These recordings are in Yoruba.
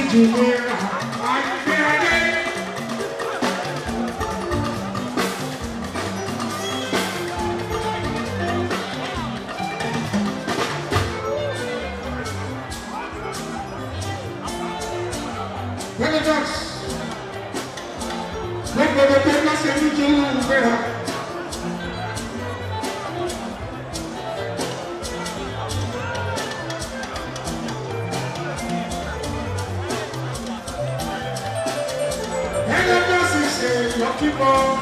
Lucky boy,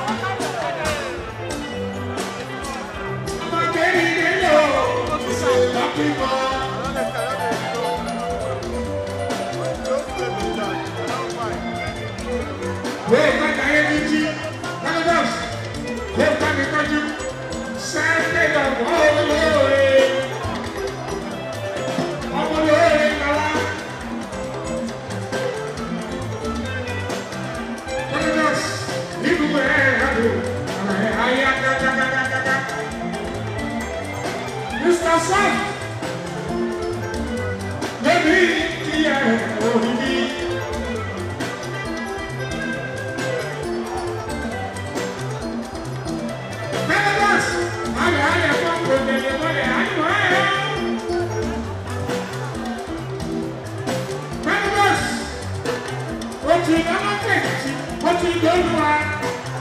my baby, they know. It's a lucky boy. Wait, my energy, none of us. Wait, my energy. Saturday, I'm all alone. I'm alone, Mr. Sun, maybe what you don't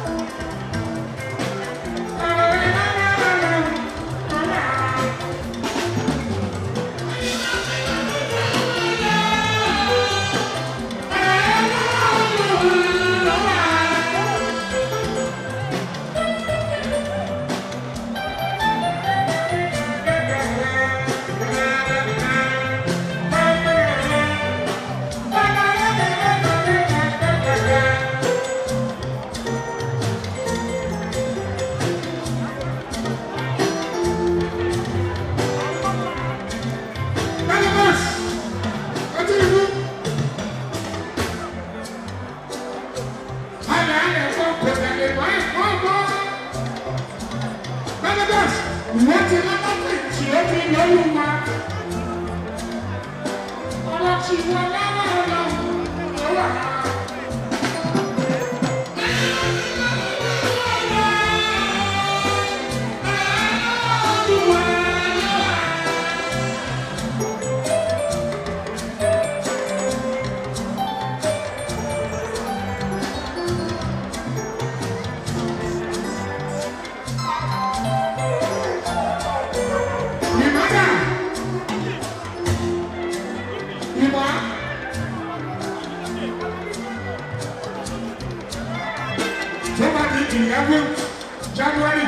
January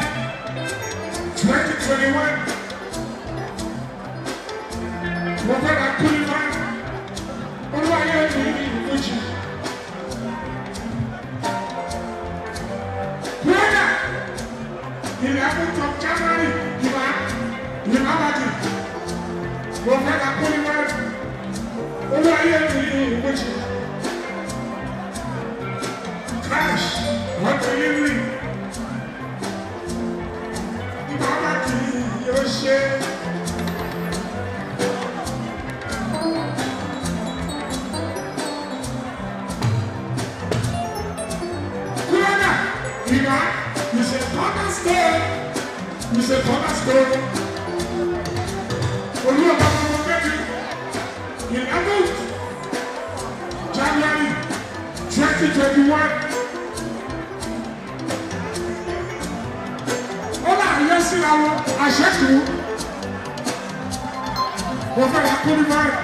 2021. Mo fẹ́ ka kú nípa olúwa yóò ní ìlúkújì. Brother, the 11th of January, Ìmá Bàjẹ́. Mo fẹ́ ka kú nípa olúwa yóò ní ìlúkújì. Crash, what are you doing? You said, cornerstone. In August, January 2021. Olá, yes, I check you. What I put in my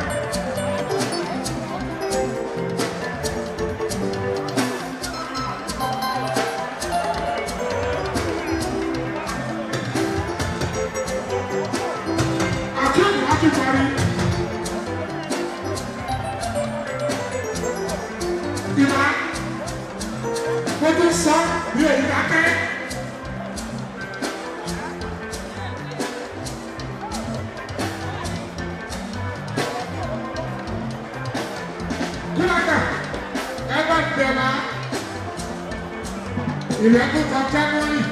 Eleventh of January.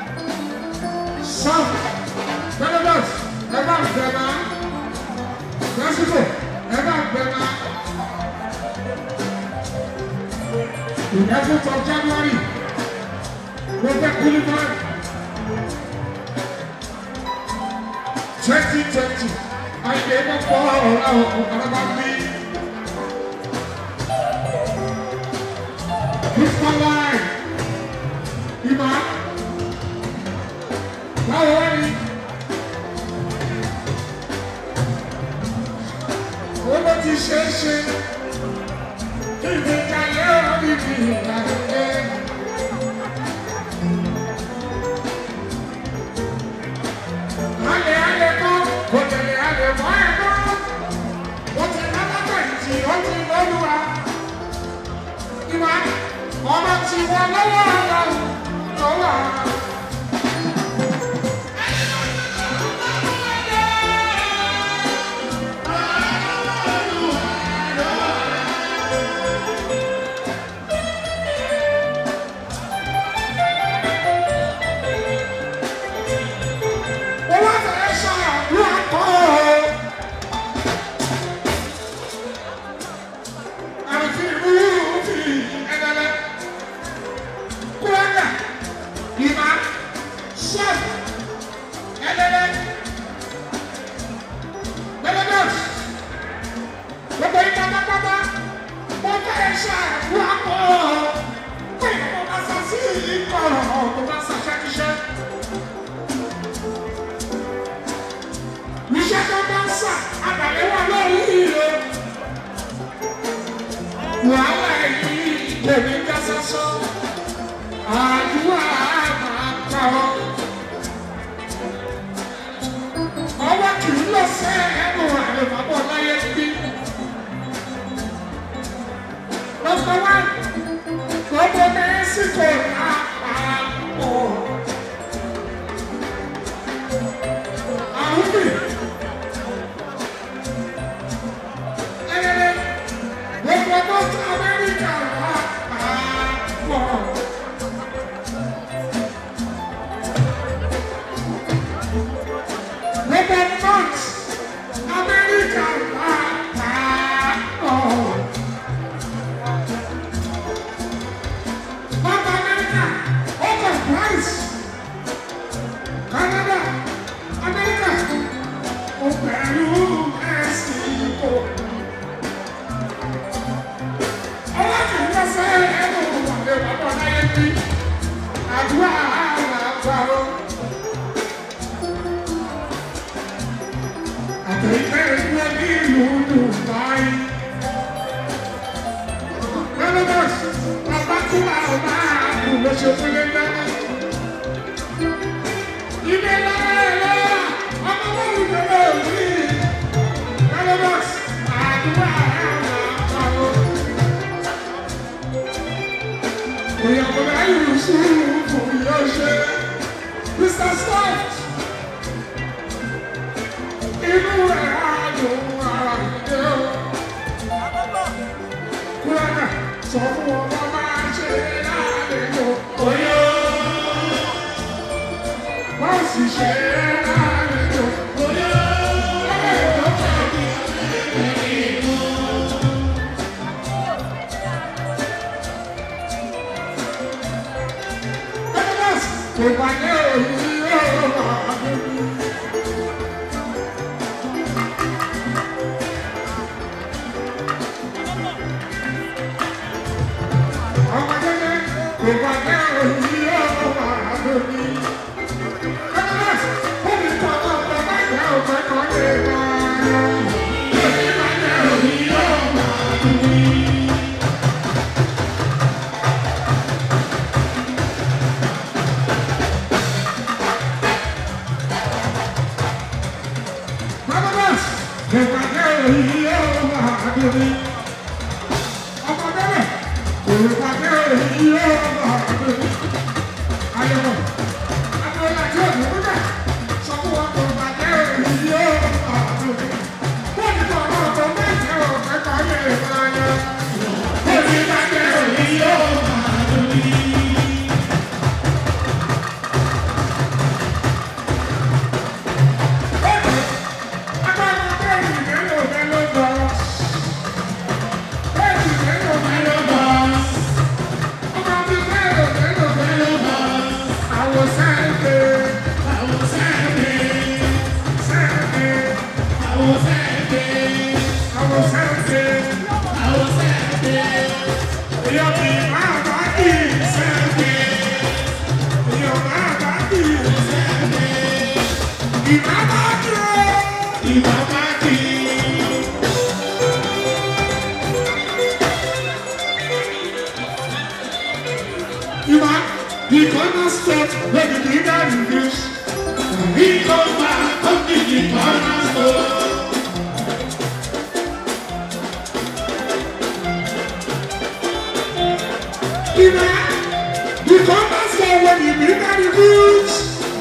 South, Benedict, lásìkò ẹ bá gbẹ náà. Eleventh of January, Robert Gulliver, 2020. I gave up for our It's my life. Iman. Now worry. Over the station. Give it a year, give it a year. Ale, go. What ale, why go? What's another 20? What's another? Iman. Ọmọ tí wọ́n lọ́wọ́. Èèyàn kì í máa bá kì í sẹ́gbẹ̀. Èèyàn máa bá kì í sẹ́gbẹ̀. Ìmá bá kì í. Ìmá bá kì í. Ìmá, the cornerstone where the leader reveals. He comes back, come to the cornerstone. The cornerstone when the leader reveals.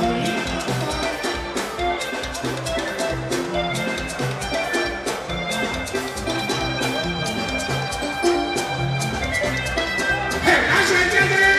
Hey, that's it,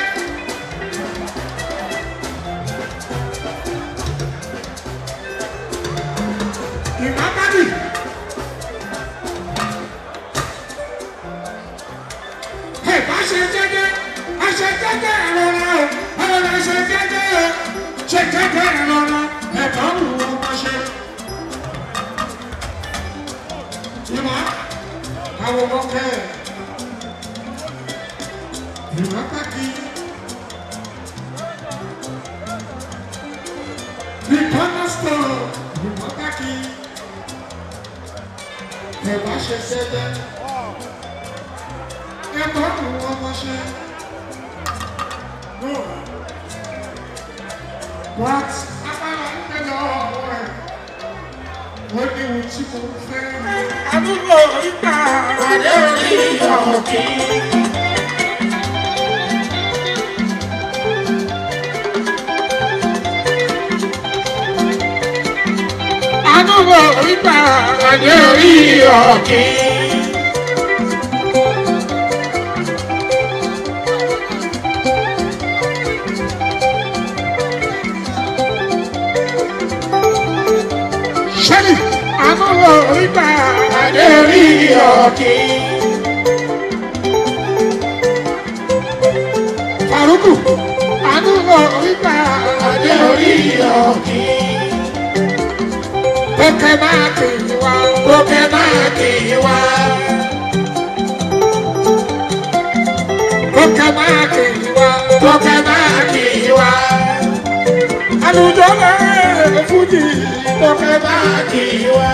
the cornerstone, the Mataki, the Basha said, the bottom of Basha. No, what? What do you say? I don't know if Faruku, anugo ipa adori oki. Pokemaki wa, Pokemaki wa, Pokemaki wa, Pokemaki wa. Anujole Fuji, Pokemaki wa.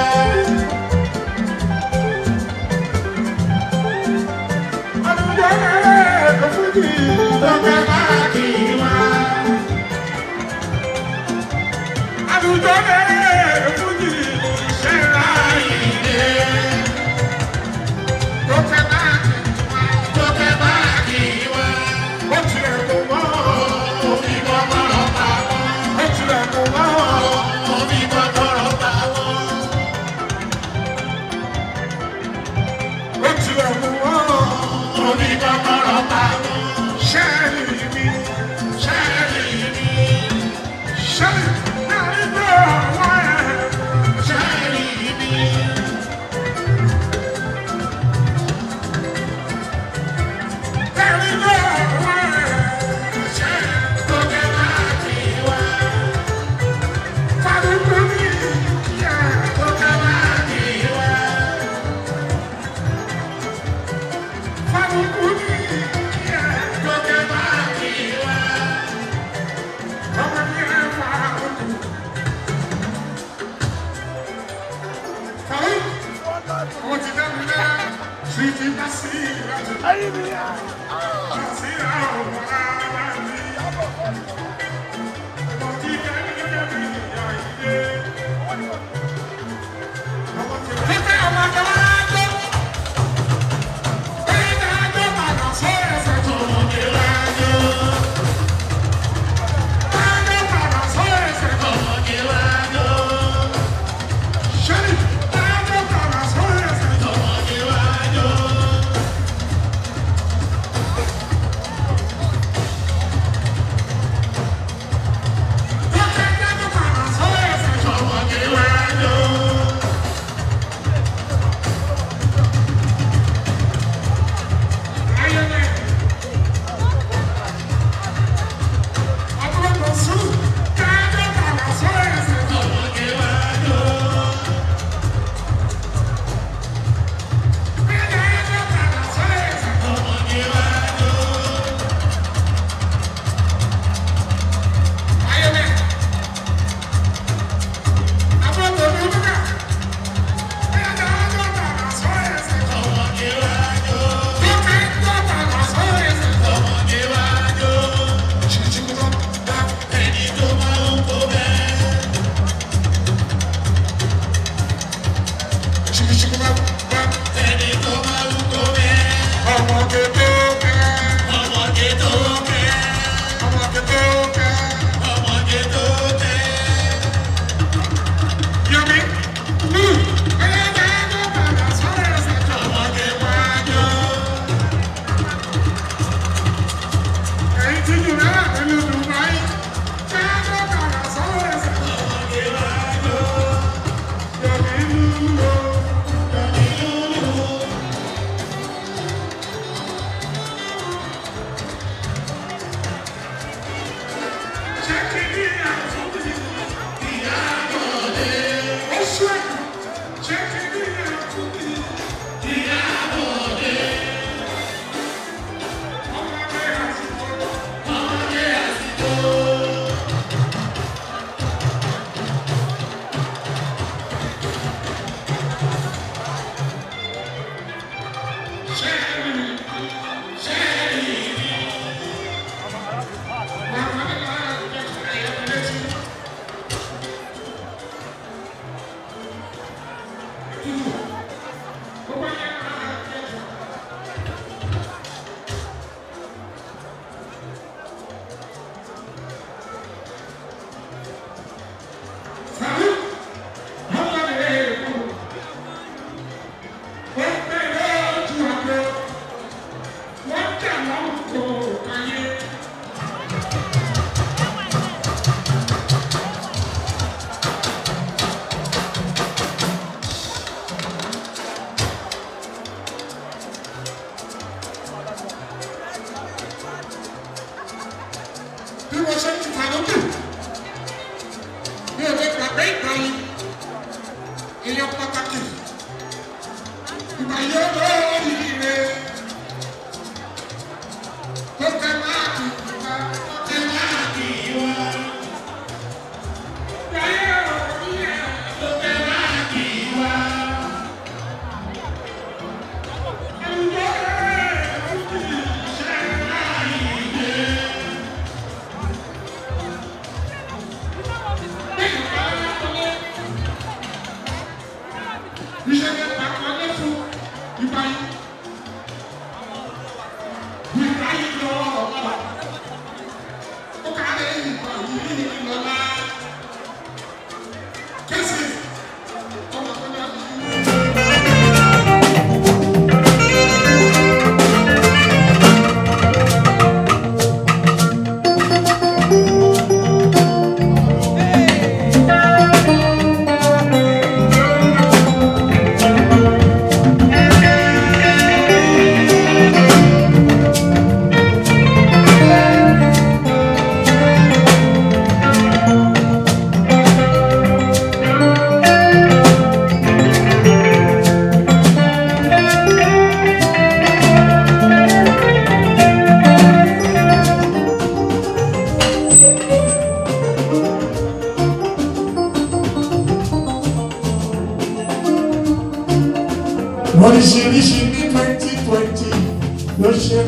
Oríṣiríṣi ní 2020 ló ṣe.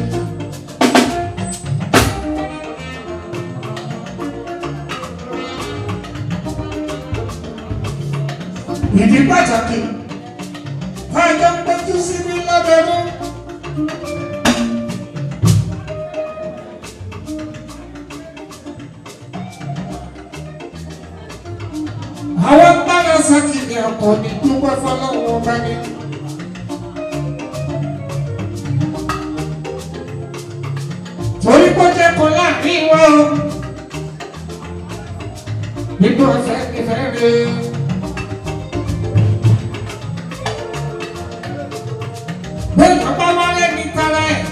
Ìdí pàtàkì ọjọ́ péjú síbí lọ́dọọdún. Àwọn gbọ́dọ̀ sọ́kìnì ọkọ̀ ní dúpẹ́ fọlọ́wọ́ bá ní. Torí kó jẹ́ kó láàrin wá o. Nínú ọ̀fẹ́ ìfẹ́ rẹ̀. Bẹ́ẹ̀ bá wálé ní tara ẹ̀.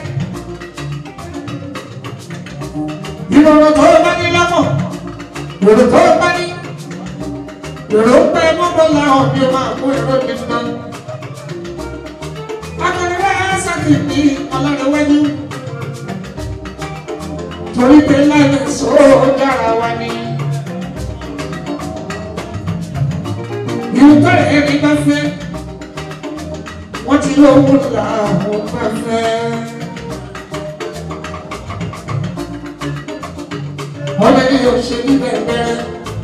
Ìrọ̀rọ̀ tó bá ní lọ́mọ̀. Ìrọ̀rọ̀ tó bá ní. Ìrọ̀rọ̀ pẹ́ mọ́bọ́lá ọ̀dọ́ máa kó èrò nínú. Akọ̀rẹ́wá sàkì ní ọlọ́rẹ̀wájú. Torí pé láyé sójára wa ni. Ìrùtọ́ ẹ̀rí bá fẹ́. Wọ́n ti lówó làwọn bá fẹ́. Ọ̀rẹ́ ni yóò ṣe níbẹ̀ bẹ́ẹ̀.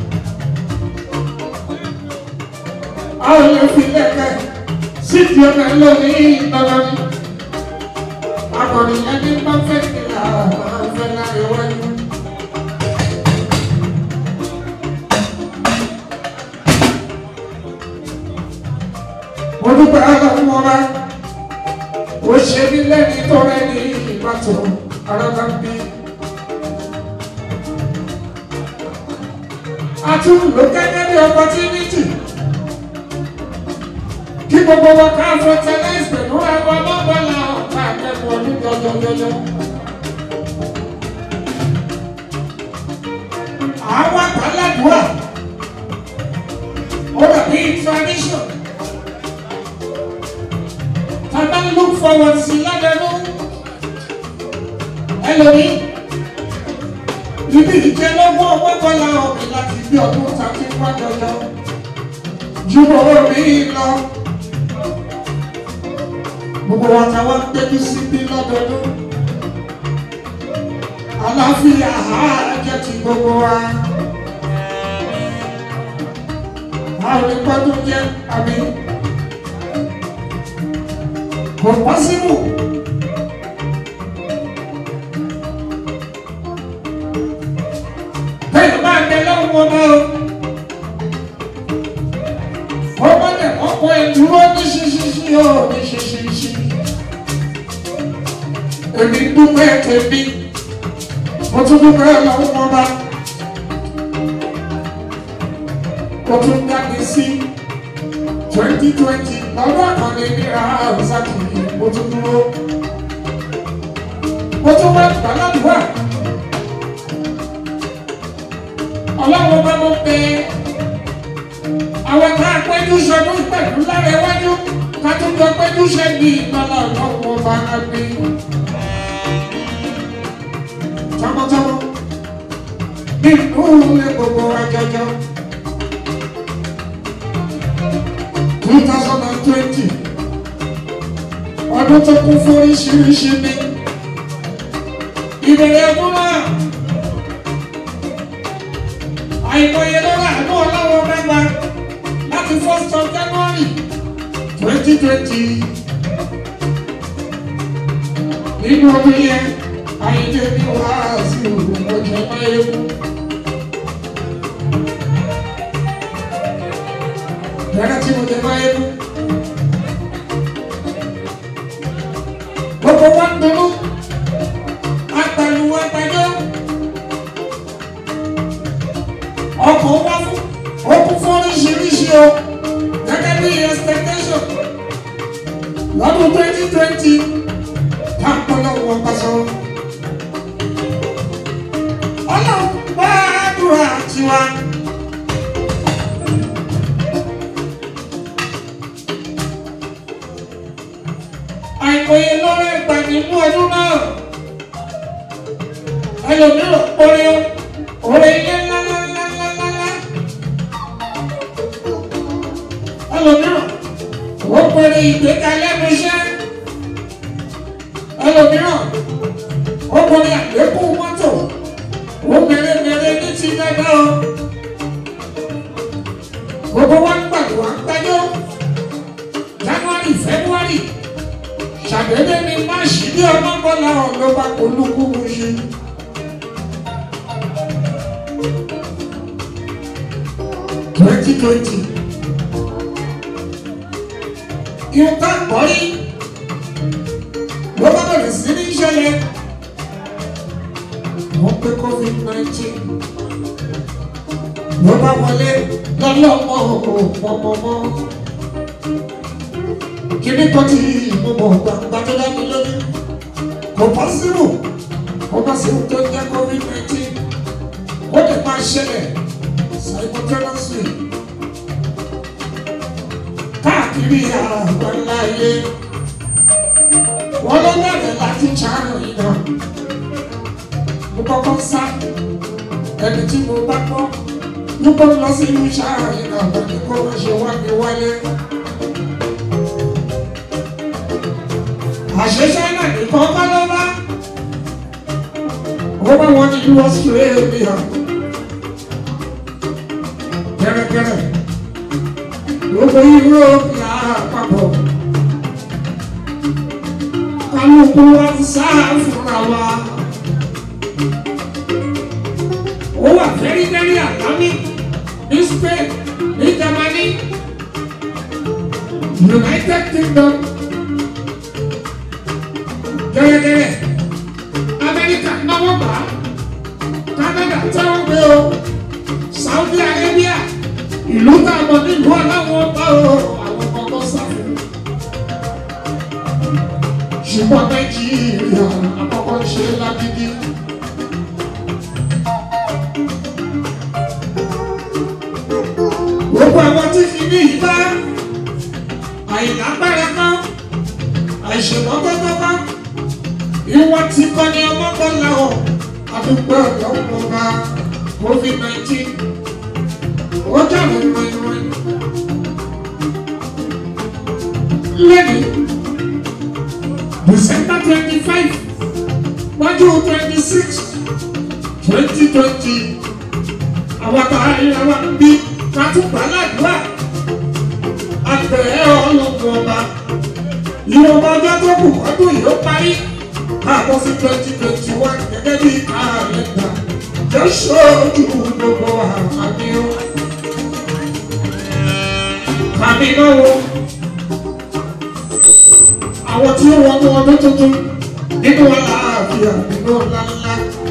A ò lè fi lẹ́kẹ̀ sídìí ọ̀nà lónìí ìtọ́lọ́ ni. Akọ̀rin ẹni bá fẹ́ kí làwọn fẹ́ láyé wáyé. Mo dúpẹ́ ọlọ́run ọba, ó ṣe mí lẹ́ni tó rẹ́ ní ìbátan arábá ń bí. A tún lò gẹ́gẹ́ bí opportunity kí gbogbo wa ká fertilize pẹ̀lú ẹ̀rọ ọlọ́gbọ́nla ọ̀pá akẹ́kọ̀ọ́ ọdún jọjọjọjọ. Àwọn àgbàlagbà ó dàbí tradition. Tàbá look forward sí ládẹ́nu. Ẹlòmí ibi ìjẹ́lọ́gbọ́n owó bọ́lá ọ̀gbìn láti bí ọdún tàbí pàjọjọ. Ju owó mi lọ. Gbogbo wa ta wá ń tẹ́jú sí bí lọ́dọọdún. Àlàáfíà jẹ́ ti gbogbo wa. Àwọn onígbọ́dún jẹ́ àmì. Kò pọ́sibù. Bẹ́ẹ̀ni máa tẹ lọ́wọ́ wọn náà o. Ọmọ náà ọkọ̀ ìdúró ní ṣíṣíṣí o ní ṣíṣíṣí. Èmi dúpẹ́ tèmi mo tún dúpẹ́ lọ́wọ́ wọn bá mo tún jáde sí 2020 lọ́dọ̀ àkànní níra ọ̀sákì mo tún dúró mo tún wá gbàládùúgbà ọlọ́run bá mo pè é àwọn tá a péjú sọdún pẹ̀lú lára iwájú ká tún jọ péjú ṣe bí ìgbàlá ọlọ́run bá a gbé tọmọtọmọ bí ìkúlẹ̀ gbogbo àjọjọ 2020 ọdún tó kún fún oríṣiríṣi ní ìbẹ̀rẹ̀ ọdún náà àìmọye lọ́wọ́ àánú ọlọ́wọ́ mẹ́gbàá láti 1st of January 2020 nínú ọdún yẹn àyíké ní wàásù ọjọ́ máyéwu bẹ̀rẹ̀ tí mo jẹ máyéwu gbogbo wa ń dúró agbàlùwọ̀ àgbàjọ́ ọkọ̀ wá fún okùn fún oríṣiríṣi o gẹ́gẹ́ bí expectation lọ́dún 2020 káàpọ̀lọ́ wọn pàṣọ. ọlọ́run bá àdúrà tiwa. àìmọye lọ́rọ̀ ẹgbà nínú ọdún náà ẹlòmíràn oore ilé ńláńláńláńlá ẹlòmíràn ó pèrè ìgbéga lẹ́nu iṣẹ́ ẹlòmíràn ó pèrè àlékún mọ́tò ó mèremère ní ti dáadáa o gbogbo wa ń gbàdúrà gbájọ́ January February ṣàdédé ní máàṣì bí ọmọbọlá ló bá olúkú mu ṣe. Ìwọ̀nba gbọ́rí ló bá bẹ̀rẹ̀ sí ní ìṣẹ̀lẹ̀ wọ́n pé COVID-19 ló bá wọlé lọ́lọ́mọ òpópómọ́ kíní kan tí ìmọ̀mọ̀ gbàgbà tó dá mi lórí kò pọ́sibú tó jẹ́ COVID-19 ó lè máa ṣẹlẹ̀ simultaneously káàkiri àgbáláyé wọ́n ló bẹ̀rẹ̀ láti China iná mo kọ́kọ́ sá ẹni tí mo bá gbọ́ ló bọ́ lọ sí ìlú China iná pẹ̀lú kó wọ́n ṣe wá mi wálé. àṣẹṣẹ náà nìkan bá lọ bá ó bá wọn ní ìlú Australia gẹ́gẹ́rẹ́ gbogbo Europe lápapọ̀ kálukú wa ń sá fúnra wa ó wà very àlámì ní Spain ní Germany United Kingdom gẹ́gẹ́rẹ́ Amẹ́ríkà náwó bá Canada táwọn gbé o Saudi Arabia ìlú táwọn nílùú aláwọ̀ bá o àwọn ọmọ sáfù ṣùgbọ́n Nàìjíríà àkọ́kọ́ ṣe lágídí. gbogbo àwọn tí fi ní ìbá àìlágbára kan àìṣèmọ́gbọ́gbọ́ kan ìwọ̀n tí kọ́ ni ọmọkànlá ọ̀ àdúgbò ọ̀dọ́ ọ̀gá COVID-19 ó jáwé ròyìnròyìn lẹ́yìn December 25 wájú 26 2020 àwọn àtàrí àwọn bí kátùpá ládùúgbà àgbẹ̀ ọlọ́gbọ̀n ọba ìwọ̀nba ọjọ́ tó kù ọdún yìí ó parí káàbọ̀ sí 2021 gẹ́gẹ́ bí kàlẹ́ndà jẹ́ ṣojú gbogbo àmì ó. àmì náà wo àwọn tí ó wọnú ọdún tuntun nínú àlàáfíà lálàáfíà nínú ńláńlá.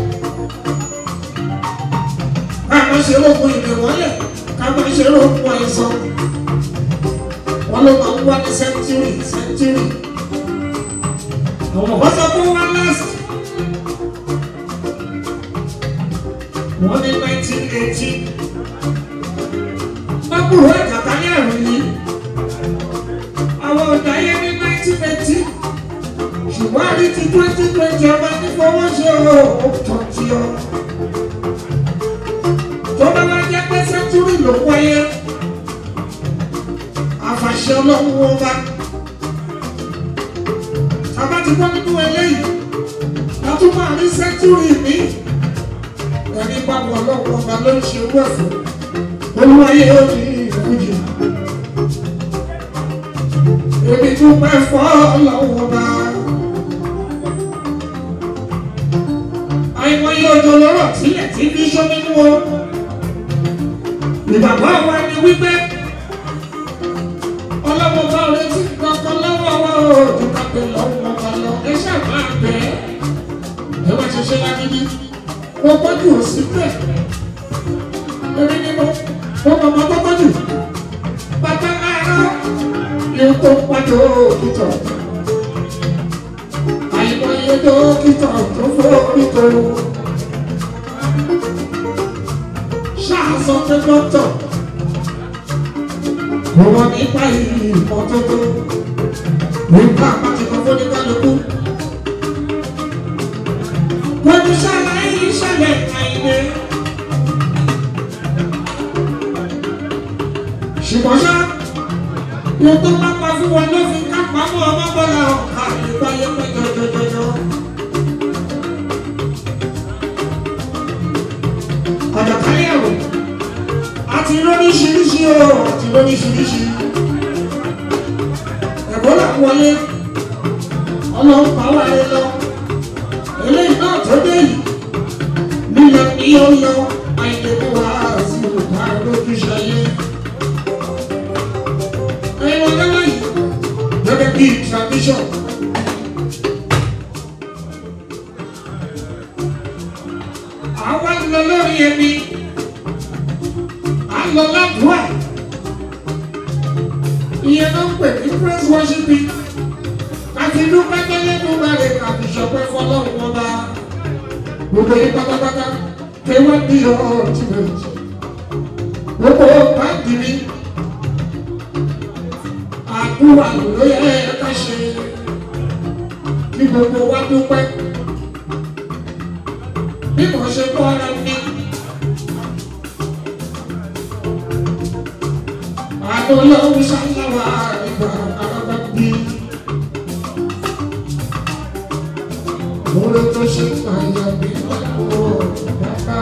Ká má ṣe rògbò ìrìnwọ́lẹ̀, ká má ṣe rògbò àìsàn. Wọ́n ló máa ń wá ní sẹ́ńtúrì. Àwọn ọ̀bá sọ pé wọ́n last. Wọ́n ní 1980. Mákùrú ẹ̀kàtà ní àrùn yìí. Àwọn ọ̀dà yẹn ní 1980. Ṣùgbọ́n àrí ti 2020 ọba ní fọwọ́ ṣe òótọ́ tí ọ. Tó bá wá jẹ́ pé sẹ́ńtúrì ló wáyé. Àfàṣẹ Ọlọ́run wọn bá. Tàbá ti gbọ́ nínú eléyìí. Látún máa rí sẹ́ńtúrì mi. Ẹni bá wọ Ọlọ́run ọba ló ń ṣe owó ẹ̀fọ́. Olúwayé ó ní ìfújì. Èmi dúpẹ́ fọ́ Ọlọ́run ọba. Àìmọye òjò lọ́rọ̀ sílẹ̀ tí bí sọ nínú o. Ìgbàgbọ́ wa ni wípé Ọlọ́run ọba retí kankan lọ́wọ́ wa o. Dúpẹ́ lọ́wọ́ ọba lọ. Ẹ ṣáà máa bẹ̀ ẹ́. Ẹ wá ṣẹṣẹ lágídí. Mo gbọ́dọ̀ ò sí bẹ́ẹ̀. Èmi ni mo mọ̀ tó gbọ́dọ̀. Bàbá àárọ̀ yóò tó pàdé òkúta. Àìmọye dókítà tó forí tó. Ṣáà sọ pé dókítà mo wọ́n nípa ìmọ́tótó. Nípa àpàtìkọ́ fún ní kálukú. Pẹ̀lú ṣàlàyé ìṣẹ̀lẹ̀ àìlè. Ṣùgbọ́n ṣá, yóò tó má pa fún wọn ló fi ká pamọ́ ọmọ bọ́lá ọ̀ka ìgbáyé pẹ́ jọjọjọjọ. Àjàkálẹ̀ àrùn àti lóríṣiríṣi o, àti lóríṣiríṣi. Ẹ̀bọ́là wọlé, Ọlọ́run pa wá lé lọ. Eléyìí náà tó dé yìí, lílọ ní ó lọ, àìlè mú wá sí ìgbà lójú ṣayé. Ẹ̀wọ̀n lọ́wọ́ yìí, gẹ́gẹ́ bí tradition. Àwa ń lọ lórí ẹni, à ń lọ ládùúgbà. Ìyẹn náà ń pè ní praise worshiping. Àti dúpẹ́ tẹ́lẹ̀ tó bá rẹ̀ kàbí ṣọpẹ́ fọlọ́run ọba. Gbogbo yìí pátápátá, kéwọ́n bí ultimate. Gbogbo báńkì mi. Àdúrà ló yẹ ká ṣe kí gbogbo wa dúpẹ́. Bí mo ṣe kọ́ ara mi, àdó lọ́wọ́ ṣáláwá ìgbà àbábá bí. Mo lè tó ṣe àyà mi lọ́wọ́ bàbá.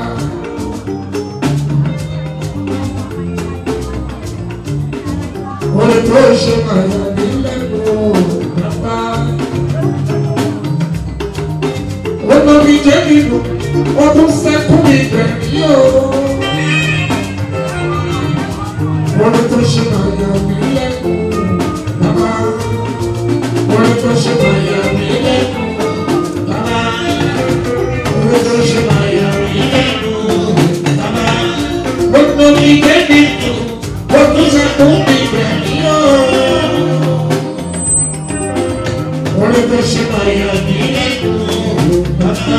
Orí tó ṣe àyà mi lẹ́kọ̀ọ́ bàbá. Ó lọ bí jẹ́ nínú, ó tún sẹ́kù mi bẹ̀rẹ̀ yóò. Orí tó ṣe àyà mi lẹ́kọ̀ọ́ bàbá. Orí tó ṣe àyà mi lẹ́kọ̀ọ́ bàbá. Orí tó ṣe àyà mi lẹ́kọ̀ọ́ bàbá. Ó lọ bí jẹ́ nínú, ó tún sẹ́kù mi bẹ̀rẹ̀ yóò. Orí tó ṣe àyà mi lẹ́kọ̀ọ́ bàbá.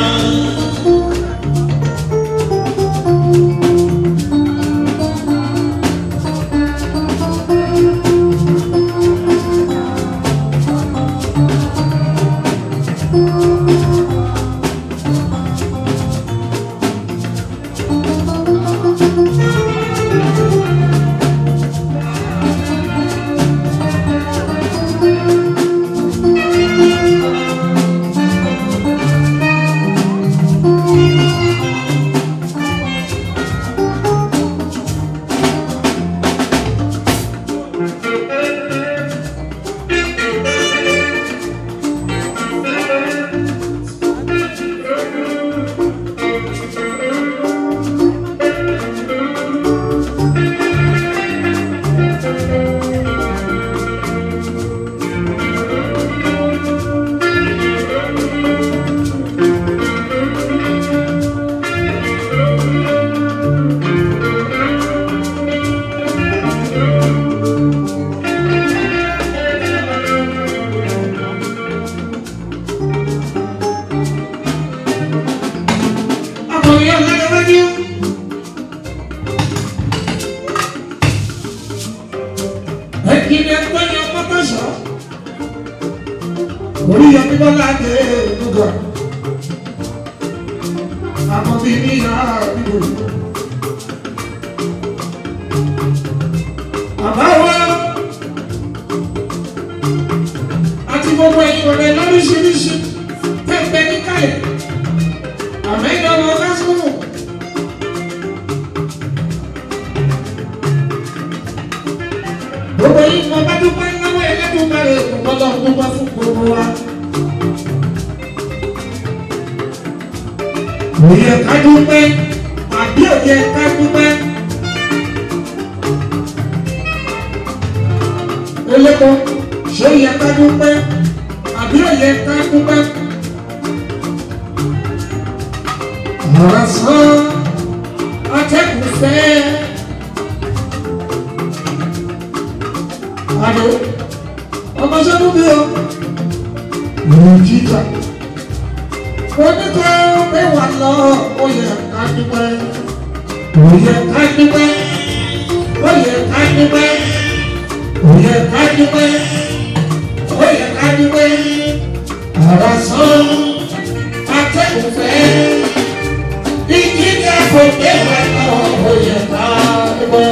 Orí ọ̀làdéwájú. Ẹ̀kíni ẹgbẹ́ ni ọmọ tó sọ. Orí ọmọ bọ́lá dé lùgà. Àmọ́ bí ní yàrá ìbò. Àbáwọ̀ àti gbogbo ẹ̀yìn ọ̀rẹ́ lóríṣiríṣi tẹ́gbẹ́ ní káyọ̀. Àmẹ́yìn ọmọ ọ̀gá sọ́mù. Gbogbo yìí mo bá dúpẹ́ lọ́wọ́ Ẹlẹ́dùmarè ìpọ́nlọ́ dúpẹ́ fún gbogbo wa. Òye ká dúpẹ́ àbí òye ká dúpẹ́. Eléko ṣé òye ká dúpẹ́ àbí òye ká dúpẹ́. Ọ̀rọ̀ sàn atẹ́kùn fẹ́. Àdó ọmọ sẹ́nu bí o. Ìrìn jíjà. Oníkọ́ pé wà lọ oyè ká dúpẹ́. Oyè ká dúpẹ́. Oyè ká dúpẹ́. Oyè ká dúpẹ́. Oyè ká dúpẹ́. Ọ̀rọ̀ sàn atẹ́kùn fẹ́. Ìjíjà kò pé wà lọ oyè ká dúpẹ́.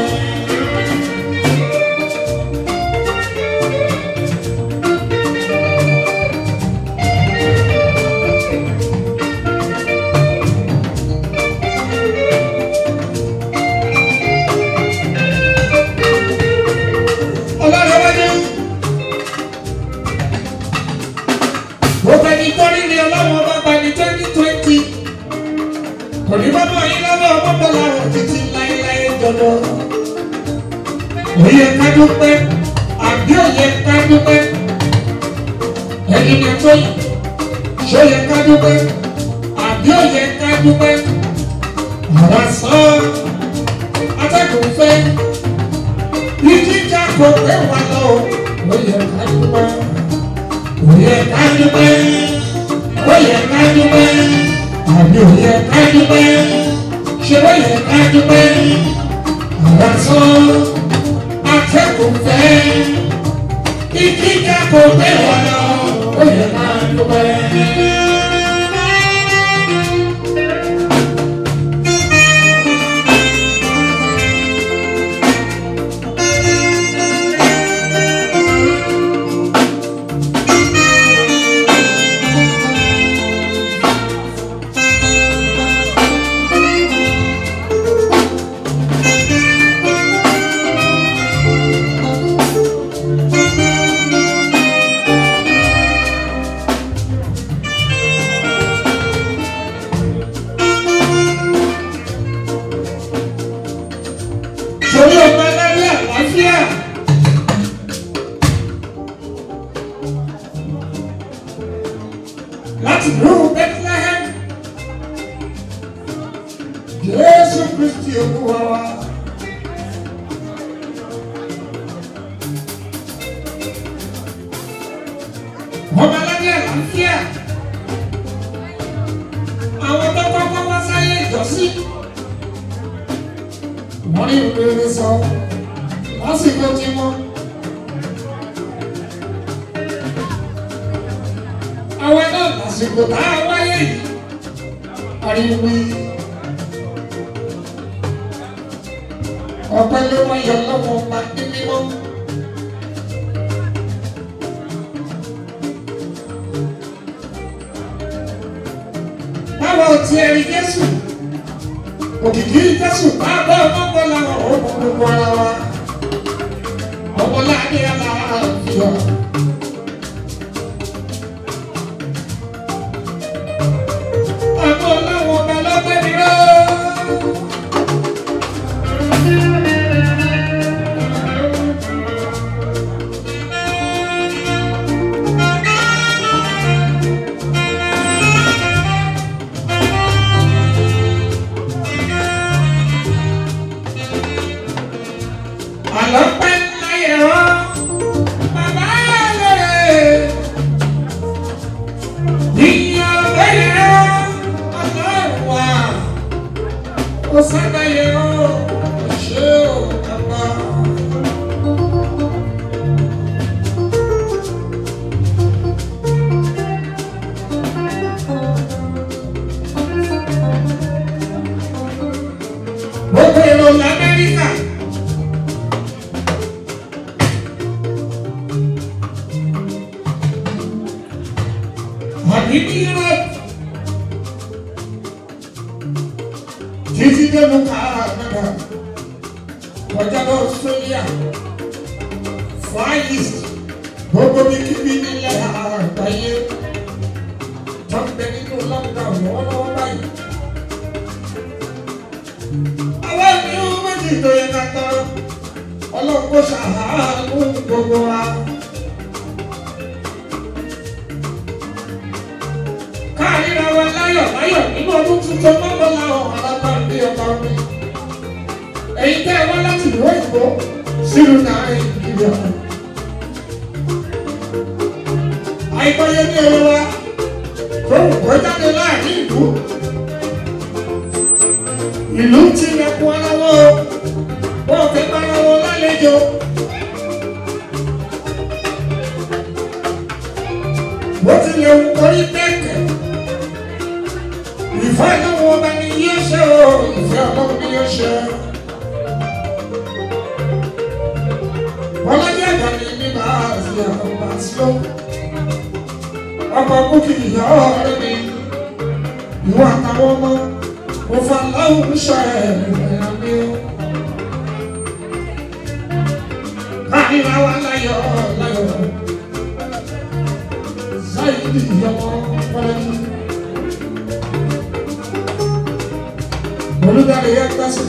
Oyè ká dúpẹ́ àbí òye ká dúpẹ́. Ẹ̀yin ni tó yìí ṣé òye ká dúpẹ́ àbí òye ká dúpẹ́. Ọ̀rọ̀ sàn atẹ́gùn fẹ́. Ìjíjà kò pé wà lọ oyè ká dúpẹ́. Oyè ká dúpẹ́. Oyè ká dúpẹ́ àbí òye ká dúpẹ́. Ṣé oyè ká dúpẹ́. Ọ̀rọ̀ sàn atẹ́kùn fẹ́. Ìjíjà kò pé wà lọ oyè ká dúpẹ́. Torí ọba lábẹ́ àlàáfíà. Láti ìlú Bethlehem. Jésù Kristi Olúwa wa. Ọba lábẹ́ àlàáfíà. Àwọn tó kọ́kọ́ wá sáyé ìjọsìn. Wọ́n ní ìrere sọ lásìkò tí wọ́n. Àwọn náà lásìkò tá a wáyé yìí. Ariwo ọpẹ́ ló wáyọ lọ́wọ́ máa ní mímọ́. Báwo ti ẹ̀rí Jésù? Òkìkí Jésù bá bá ọmọ láwọn ọmọ gbogbo ara wa. Ọmọ láàdé aláàfíà. Àmọ́ láwọn ọba lọ́gbẹ́ mi rọ́. Àlọ́pẹ́ láyé rọ́. Bàbá èrò l'Amẹ́ríkà. Àbí ní Europe. Títí dénú Canada. Kọjá lọ Australia. Far East. Gbogbo bí kíbi nílẹ̀ àgbáyé. Tọ́pẹ́ nínú lockdown lọ́wọ́lọ́wọ́ báyìí. Àwọn ènìyàn méjì tó yẹ ká tọrọ. Ọlọ́run kó ṣàánú gbogbo wa. Káàríra wa láyọ̀ láyọ̀ nínú ọdún tuntun mọ́kọ́ láwọn alábàágbé ọba mi. Èyí tẹ́ ẹ wá láti ìlú òyìnbó sínú Nàìjíríà. Àìmọye ní èrò wa tó ń kó jáde láàrin ìlú. Ìlú ti lẹ̀kùn aláwọ̀ wọ́n fi bára wọn lálejò. Bó tilẹ̀ ń kọrí bẹ́ẹ̀kẹ̀. Ìfẹ́ ìlọ́wọ́ ọba ni yóò ṣe o, ìfẹ́ ọlọ́run ni yóò ṣe. Bọ́lájí Àjàní ní bàá àti àwọn àṣìlò. Ọmọ kúkì ìyá ọ̀rẹ́ mi, ìwọ àtàwọn ọmọ, mo fa láwùn ṣe ẹ̀rẹ̀ mi. Káàríra wa láyọ̀ láyọ̀, Sáyidì ìyọmọ Bọ́lájí. Olùdarí ẹgbẹ́sì,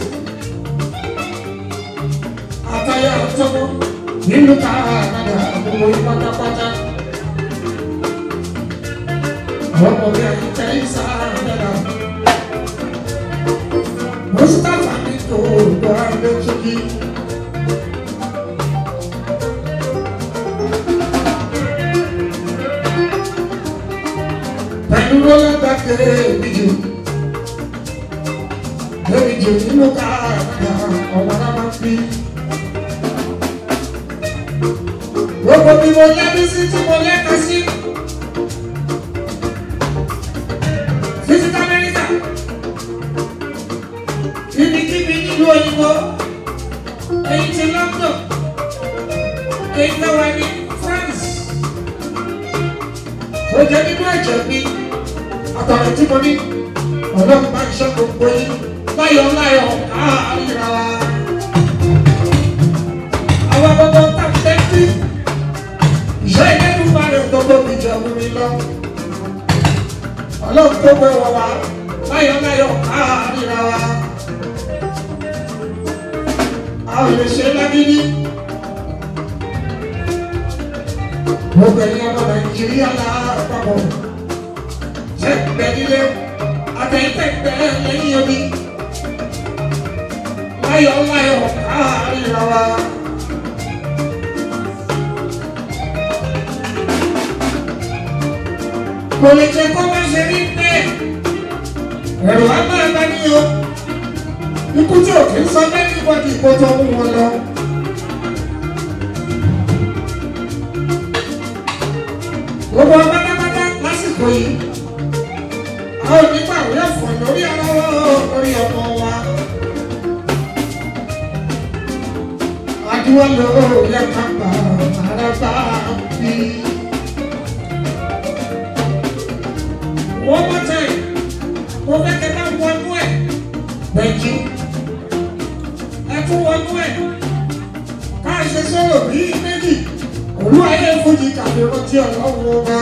àtàyà ọ̀tọ́mọ́, nínú Canada gbogbo ìpátápátá. Ọmọ bí ayé tẹ́ ìsáàdàdà. Mustapha ní tó gbọ́ àgbẹ̀ tókì. Pẹ̀lú rọ́lẹ́gbà kéré ìbíjù. Ìbíjù nínú Canada ọmọ náà máa fi. Gbogbo bí mo lẹ́bí sí tí mo lẹ́ka sí. Visit America. Ibikíbi nílùú òyìnbó. Èyí ti London. Èyí tó wà ní France. Ó jẹ́ nínú ẹ̀jẹ̀ mi. Àtọ̀rọ̀ tí mo ní. Ọlọ́run bá ń ṣe gbogbo yín. Láyọ̀ láyọ̀ káàríra wa. Àwọn gbogbo tàbí ìṣe ìdẹ́nu máa rẹ̀ gbogbo mi jẹ́ mú mi lọ. Ọlọ́run tó gbé wọ wa láyọ̀ láyọ̀ káàríra wa. A ò lè ṣe lágídí. Gbogbo ẹ̀yin ọmọ Nàìjíríà lápapọ̀. Tẹ̀gbẹ́ nílé, àtẹ̀tẹ̀gbẹ́ lẹ́yìn omi. Láyọ̀ láyọ̀ káàríra wa. Kò lè jẹ́ kó má ṣe rí bẹ́ẹ̀. Ẹ̀rù á máa bá ní o. Ikú tí ò kí ń sọ mẹ́rin bọ́dì ìbò tó mú wọn lọ. Gbogbo pátápátá lásìkò yìí. A ò ní gbàgbé ọ̀fọ̀ lórí ara wa lórí ọmọ wa. Adúlọ́ lórí ẹ̀kápá àràbà bí. One more time. Mo fẹ́ kẹ́ bá wọnú ẹ̀. Bẹ̀jú. Ẹ tún wọnú ẹ̀. Ká ṣe sọ̀rọ̀ bí méjì. Olú ayé fújì tàbí rántí ọlọ́run ọba.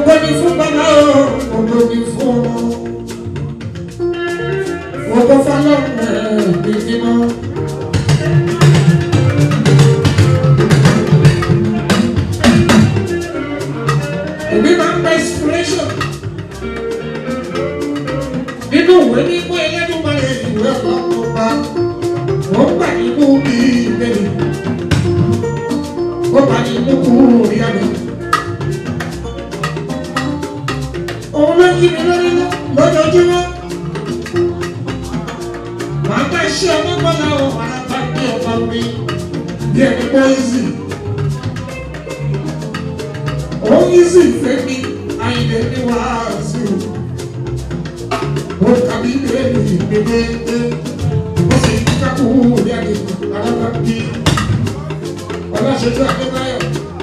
ògo ni fún bàbá o ògo ni fún ọmọ ògo fọlọ́run ẹ̀mí mímọ́. Èmi máa ń gba inspiration nínú ìwé mímọ́ Ẹlẹ́dùmarè ìwé ọlọ́mọba wọ́n gbà nínú Bíbélì ó gbà nínú Kùránì. Òun ló yí mi lórí lójoojúmọ́. Màá bá iṣẹ́ ọmọgbọ́n láwọn ará bá gbé ọmọ mi bí ẹni pọ́ easy. Òun easy fẹ́ mi Àyìndé ní wàásù. Mo kàbí bẹ́ẹ̀ni gbẹgbẹ́gbẹ́. Mo sì ń kákú ní àgbègbè alábàbí. Ọlọ́ṣẹ́jú Adébáyọ̀.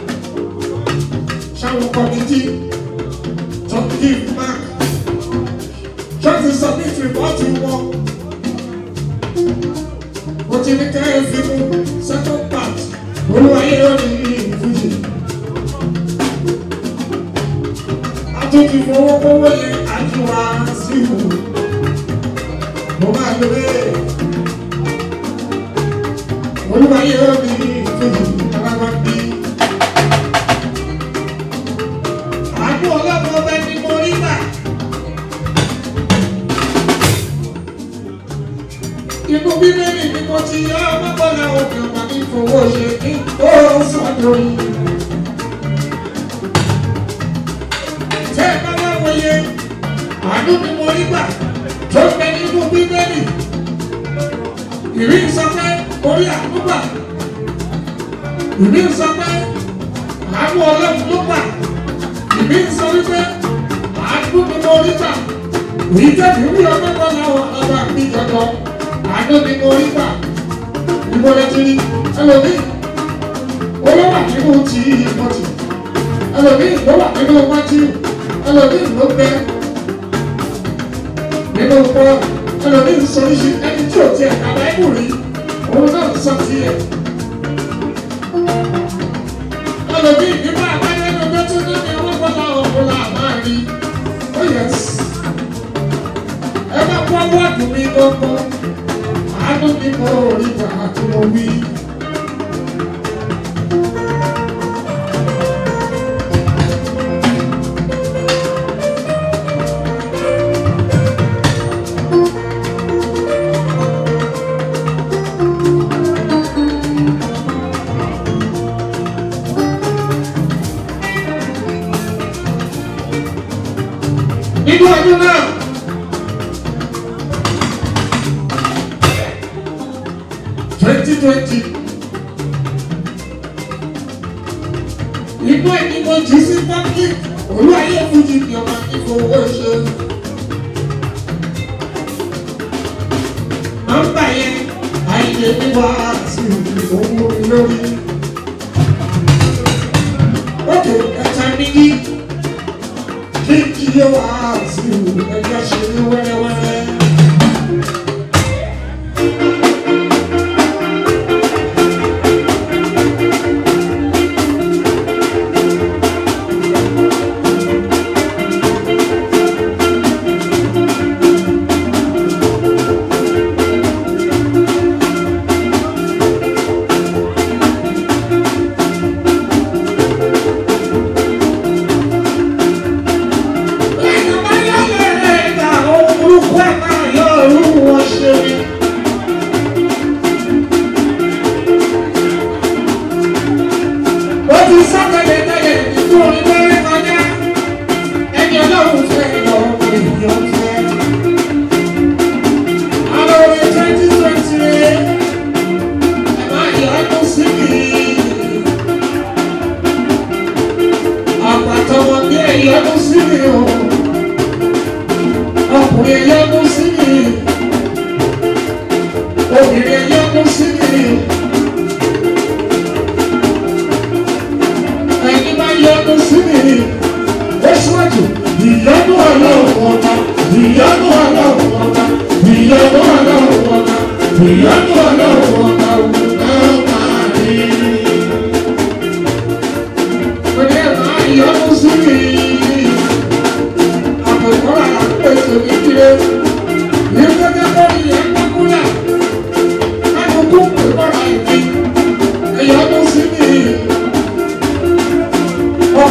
Ṣáwọn kọ́mítì. Give back. Just to submit report to war. But in the kind of people, second part, who are you in Fuji? I took you for away and you are still. No matter where. Who are you in Fuji? Inú Bíbélì ni mo ti yá ọmọbọ́lá òkè ọmọ mi fowó ṣe kí ó sọ́dọ̀ yìí. Tẹ́ ẹ bá wá wòye, àánú ni mo rí gbà tó ń bẹ nínú Bíbélì. Ìrí sọ pé orí àánú gbà. Ìrí sọ pé àánú Ọlọ́run ló gbà. Ìrí sọ wípé àánú ni mo rí gbà. Èyí tẹ̀lé rí ọmọbọ́lá ọ̀gá mi jọjọ. Àánú ni mo rí gbà. Ìbọ̀lẹ̀ ti rí ẹlòmíì. Olówà nínú ti ìmọ̀tì. Ẹlòmíì ló wà nínú Mátíù. Ẹlòmíì ló gbẹ. Nínú pọ́ ẹlòmíì sọ oríṣi ẹni tí ò tiẹ̀ ká Báíbù rí. Òun náà sọ tiẹ̀. Ẹlòmíì nígbà àgbáyé ló gbé tó ní ọwọ́ bọ́lá ọ̀bọ̀lá máa rí. Ó yẹ ẹ bá kó wọ́ọ̀dù mi gbọ́ngbọ́n. Àánú ni mo rí gbà tí mo wí. Nínú ọdún náà. Ìgbó ẹni mo jù sí pọ́ńkì, olúwayé Fújì ni ọmọ ìfowó ṣe. Nọ́mbà yẹn, Àyìndé ní wàásù owó mi lórí. Ókè ẹ̀ka mi ní kí kí yé wàásù ẹ̀ka ṣe ní wẹ́rẹ́wẹ́rẹ́.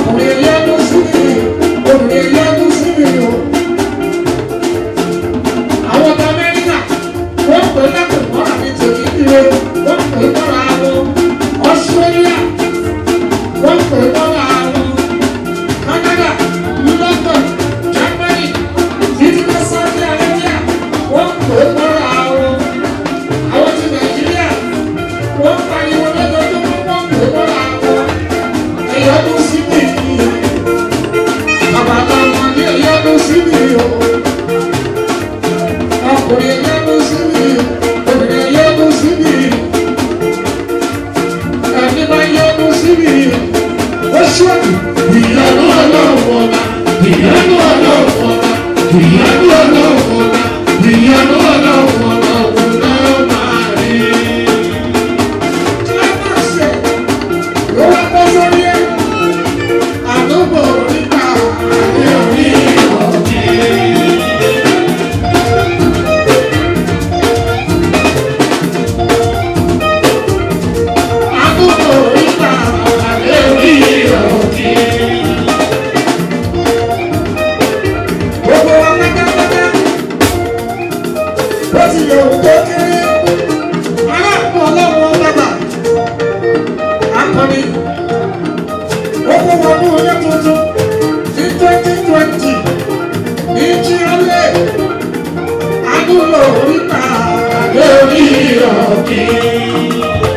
ọkùnrin yẹnu sí mi obìnrin yẹnu sí mi o. àwọn ọmọ Amẹ́ríkà wọ́n pè lẹ́kọ̀ọ́ mọ́ra mi tèmi kiri wọ́n pè mọ́ra wọn Australia wọ́n pè mọ́ra wọn Canada London Germany títí lọ Saudi Arabia wọ́n pè mọ́ra wọn àwọn ti Nàìjíríà wọ́n pariwo lọ́dọọdún wọ́n pè mọ́ra wọn ẹ̀yọ́dún sí mi bàbá lọ́wọ́ ní ẹ̀yọ́dún sí mi o ọkùnrin ẹ̀yọ́dún sí mi obìnrin ẹ̀yọ́dún sí mi ẹni bá yọ́dún sí mi ó ṣọ́ọ̀bù ìyanu ọlọ́wọ́ ọba ìyanu ọlọ́wọ́ ọba ìyanu ọlọ́wọ́ ọba ìyanu ọlọ́wọ́ ọba òun náà máa rí. Lápàṣẹ ló wá bọ́ sórí ẹ̀ àdúgbò nípa àdé orí ọ̀gbìn. Àdúgbò nípa àdé orí ọ̀gbìn. Gbogbo wa pátápátá bó ti lè wù kó kéré aláàbò ọlọ́run bàbá akọni ó kó wọnú ilé tuntun ní 2020 ní jíọ́lẹ̀ àdúgbò oríta àdé orí ọ̀gbìn.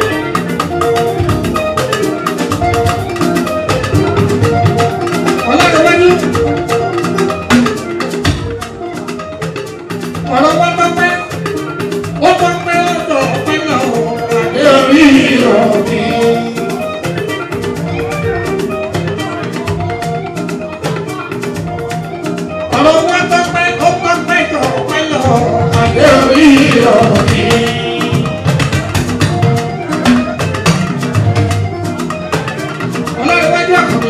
Ọlọ́dẹ̀wájú ọ̀rọ̀ wá pápẹ́ ó pápẹ́ ọ̀dọ̀ ọ̀pẹ́ náà àdé orí ọ̀gbìn. Ọ̀rọ̀ wá pápẹ́ ó pápẹ́ ọ̀dọ̀ ọ̀pẹ́ náà àdé orí ọ̀gbìn. Ọlọ́dẹ̀wájú àkọ́bí.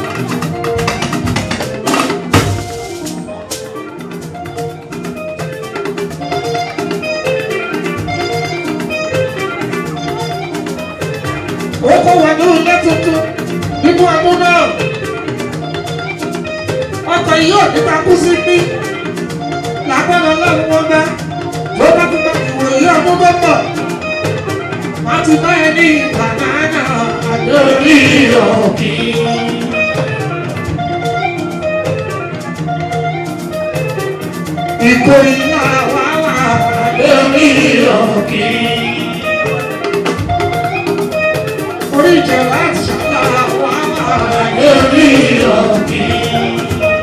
Ó kó wà ní ilé tuntun nínú amúná ọkọ̀ yìí ò ní takú sí bí lágbára ọlọ́run wọn bá tó bá tún bá ìwòye ọdún tó pọ̀ wọ́n ti bá ẹ ní bànánà àdé orí ọ̀gbìn. Ìkórìíra wà wà àdé orí ọ̀gbìn. Orí ìjọ láti ṣàlàyé wà wà àdé orí ọ̀gbìn.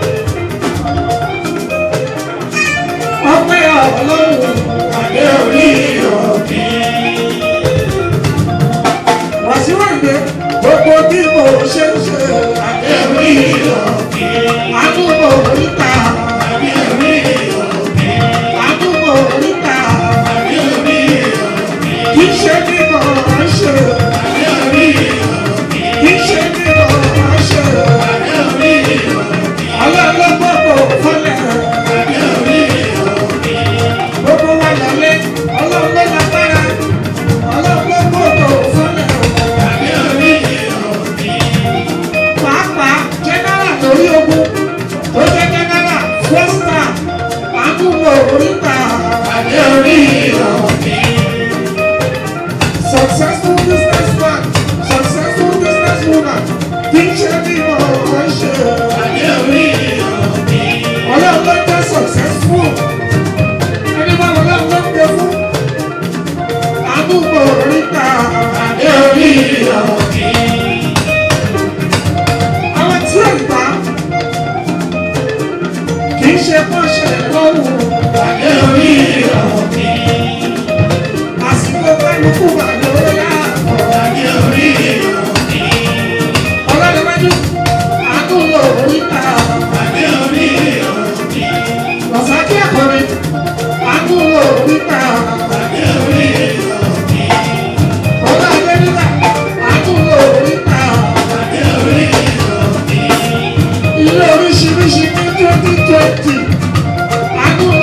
Ọpẹ́ ọlọ́run àdé orí ọ̀gbìn. Wàsíwáyé gbogbo bí mo ṣe ń ṣe àdé orí ọ̀gbìn. Àdúgbò oríta àdé orí ọ̀gbìn. Àdúgbò oríta àdé orí ọ̀gbìn. Kì í ṣe bí mo ṣe àdé orí ọ̀gbìn. Kì í ṣe bí mo ṣe àdé orí ọ̀gbìn. Ọlọ́lọ́gbọ́ kò fọlẹ̀ àdé orí ọ̀gbìn. Gbogbo wa lọlé ọlọ́run ló lágbára ọlọ́run ló gbogbo fọlẹ̀ àdé orí ọ̀gbìn. Pàápàá jẹ́nẹ́rà lórí ogun tó jẹ́ jẹ́nẹ́rà fọ́sítà àdúgbò oríta àdé orí ọ̀gbìn. Successful businessman, successful businesswoman, kì í ṣe bí mo ṣe àdé orí ọ̀gbìn. Ọlọ́run ló jẹ́ successful. Ẹni bá wọn lọ́wọ́ ló ń gbé fún. Àdúgbò oríta àdé orí ọ̀gbìn. Àwọn tí ò gbà kì í ṣe pọ́ṣẹ̀ lọ́wọ́ àdé orí ọ̀gbìn. Àsìkò kálukú wà lórí àpò àdé orí ọ̀gbìn. Ọlọ́dẹ̀wájú àdúgbò oríta àdé orí ọ̀gbìn. Lọ̀sákí àkọ́rin àdúgbò oríta àdé orí ọ̀gbìn. Ọlọ́dẹ̀wájú àdúgbò oríta àdé orí ọ̀gbìn. Ilé oríṣiríṣi ní 2020 àdúgbò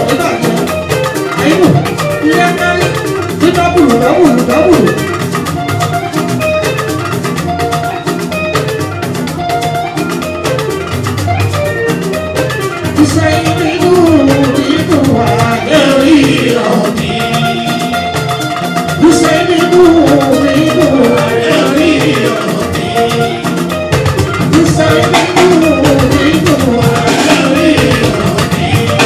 nígbà yẹn àyínú ilé kárí ní dábùlù dábùlù dábùlù. Iṣẹ́ inú nínú ayé orí ọ̀mí. Iṣẹ́ inú nínú ayé orí ọ̀mí. Iṣẹ́ inú nínú ayé orí ọ̀mí.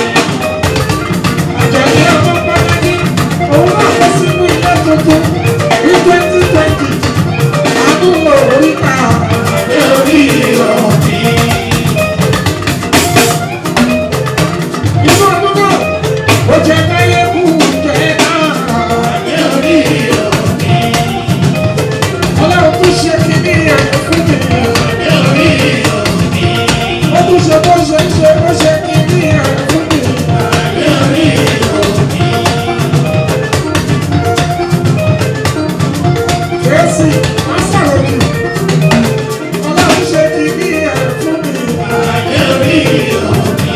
Àjọyọ̀ ọmọ pàtàkì òun náà lọ sínú ilé tuntun ní 2020. Àdúgbò oríta ayé orí ọ̀mí. Oje káyé kú jẹ́ náà ayé orí ọ̀mí. Ọlọ́run tún ṣe kíní ayé fún mi ayé orí ọ̀mí. Ó tún ṣe bó ṣe ń ṣe bó ṣe kíní ayé fún mi ayé orí ọ̀mí. Jésù wọ́n sọ̀rọ̀ mi. Ọlọ́run ṣe kíní ayé fún mi ayé orí ọ̀mí.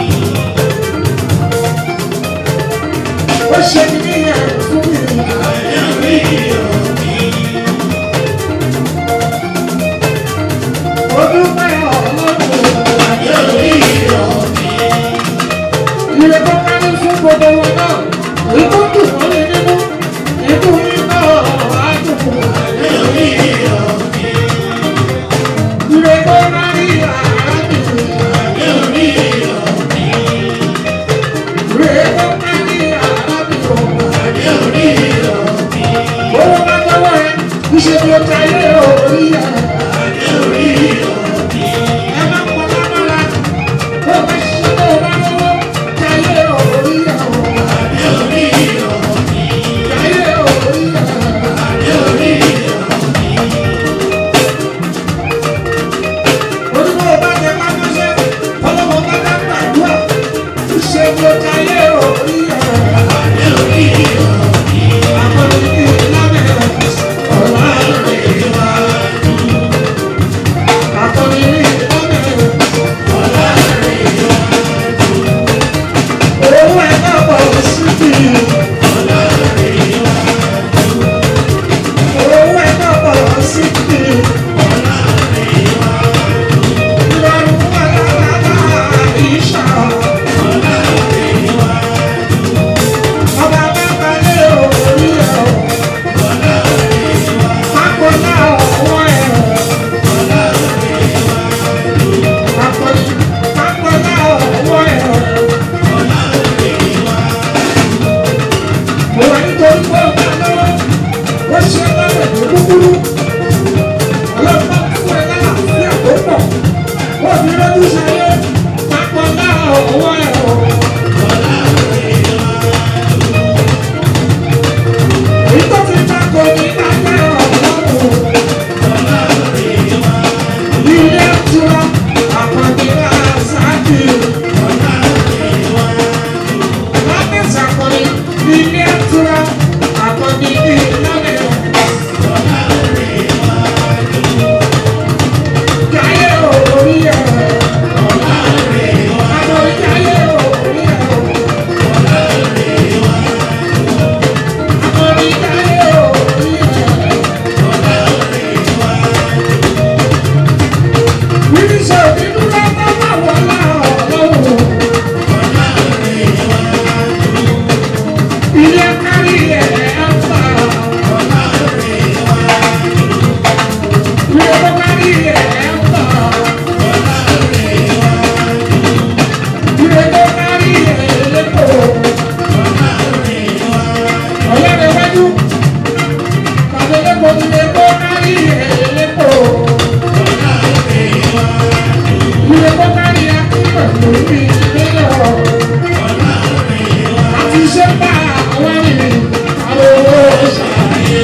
Ó ṣe kíní ayé fún mi ayé orí ọ̀mí. Ó dúpẹ́ Ọlọ́run ayé orí ọ̀mí. Ire tó ká ní fún gbogbo wọn náà, èyí tó dùn wọ́n lé nínú, inú iná àdùn ayé orí ọ̀mí. Ire tó ká ní àádùn ayé orí ọ̀mí. Ire tó ká ní àádùn ayé orí ọ̀mí. Owó bá tọwọ́ ẹ, iṣẹ́ ni ó ta ilé orí ẹ̀ ayé orí ọ̀mí. Ẹ má pọ̀ lámọ́ra, ó bá ṣiṣẹ́ tó bá lọ́wọ́, jayé orí ẹ̀ ayé orí ọ̀mí. Jayé orí ẹ̀ ayé orí ọ̀mí. Onímọ̀ bá jẹ bá mọ́ṣẹ́, ọlọ́wọ́ bá dá gbàdúrà, iṣẹ́ ni ó jayé orí ẹ̀ ayé orí ọ̀mí. Àkọ́ni ní ìlànà ọ̀la rẹ̀ wá. Àkọ́ni ní ìlànà ọ̀la rẹ̀ wá. Owó ẹ̀ náà bọ̀ síbi ọ̀la rẹ̀ wá. Owó ẹ̀ náà bọ̀ síbi ọ̀la rẹ̀ wá. Ìrọ̀rùn wà lára ìṣà ọ̀la rẹ̀ wá. Ọba bàbá lé orí ẹ̀ ọ̀la rẹ̀ wá. Akọ̀lá ọ̀wọ́ ẹ̀ ọ̀la rẹ̀ wá. Akọ̀lá ọ̀wọ́ ẹ̀ ọ̀la rẹ̀ wá. Mo wà nítorí pé ọ̀gá lọ́wọ́, ó ṣe lọ́wọ́ èdè kúkúrú. Ọlọ́pàá fún ẹ lálàáfíà tó pọ̀. Ó fi lójú ṣayé. Akọ̀lá ọ̀wọ́ ẹ̀ ọ̀la rẹ̀ wá. Èyí tó ti ta kò ní dákẹ́ Ọlọ́run ọ̀la rẹ̀ wá. Ilé ìtura àpàdéra sáàkì ọ̀la rẹ̀ wá. Lábẹ́ ìsàkọ̀ni ilé ìtura àpàdéra lọ́lẹ̀ ọ̀la rẹ̀ wá. Jayé orí ẹ̀ ọ̀la rẹ̀ wá. Àmọ́ jayé orí ẹ̀ ọ̀la rẹ̀ wá. Àmọ́ jayé orí ẹ̀ ọ̀la rẹ̀ wá. Níbi ṣe òbínú lọ́wọ́ máa wọ̀ láàrọ̀ ọ̀la rẹ̀ wá. Ilé kárí ẹ̀ ọ̀fà ọ̀la rẹ̀ wá. Ilé tó kárí ẹ̀ ọ̀fà ọ̀la rẹ̀ wá. Ilé tó kárí ẹ̀ lẹ́kọ̀ọ́ ọ̀la rẹ̀ wá. Ọ̀lẹ́rẹ̀ wájú, tàbí lẹ́kọ̀ọ́ ilé tó kárí ẹ̀ lẹ́kọ̀ọ́ ọ̀la rẹ̀ wá. Ilé tó kárí ẹ̀ pẹ̀lú ìdílé ọ̀la rẹ̀ wá. Àti ṣe bá àwọn ènìyàn àwọn owó ṣàyè.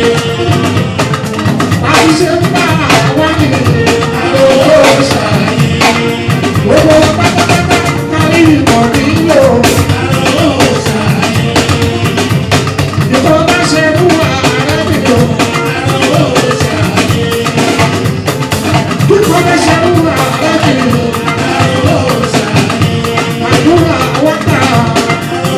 Àti ṣe bá àwọn ènìyàn àwọn owó ṣàyè. Gbogbo pátápátá kárí ìmọ̀ nílò àwọn owó ṣàyè. Ìbọn bá ṣe fún ààrẹ nìlò àwọn owó ṣàyè. Kíkọ́ bá ṣe fún ààrẹ nìlò àwọn owó ṣàyè. Àdúrà wọ́n tà àwọn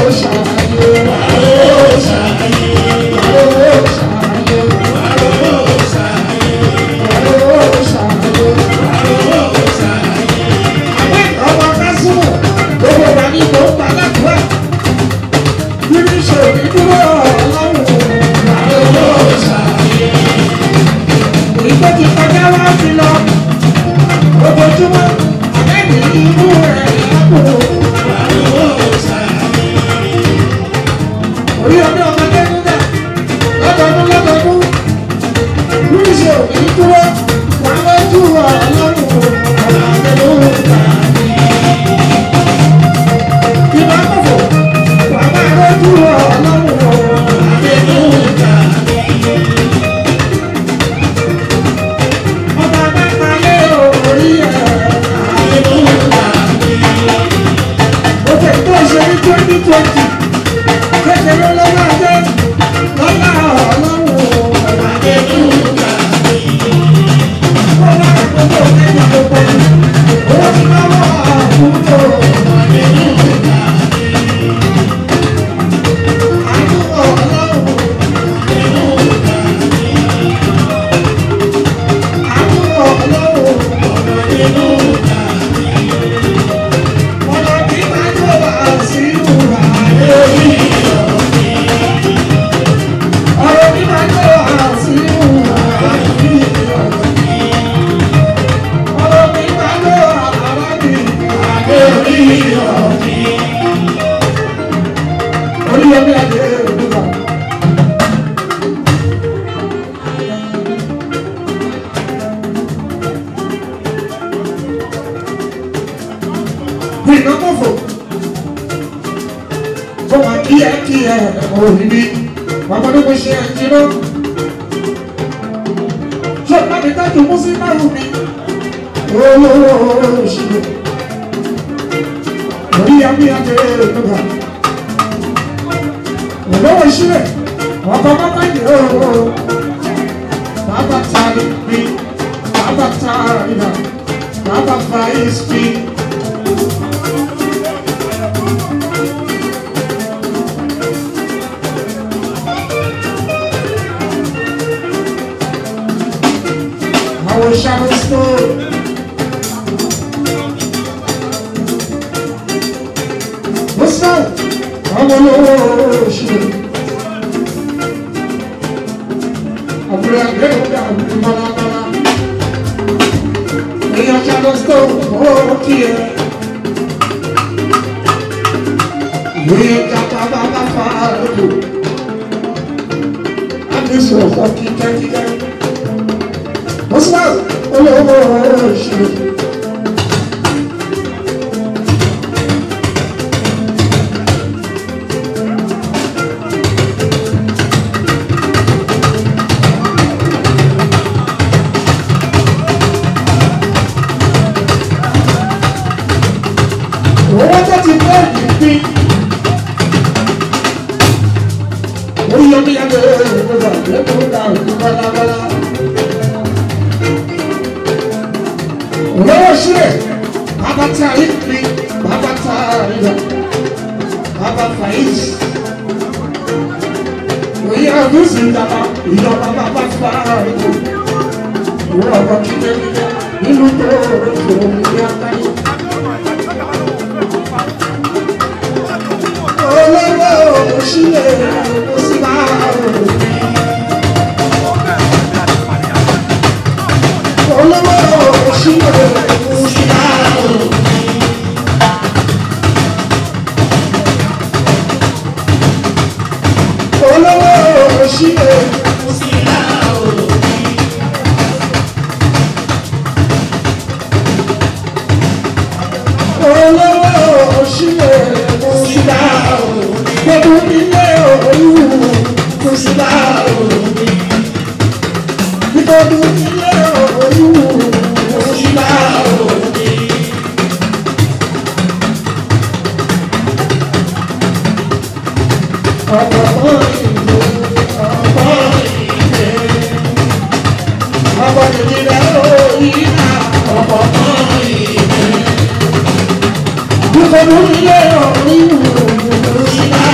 Come on,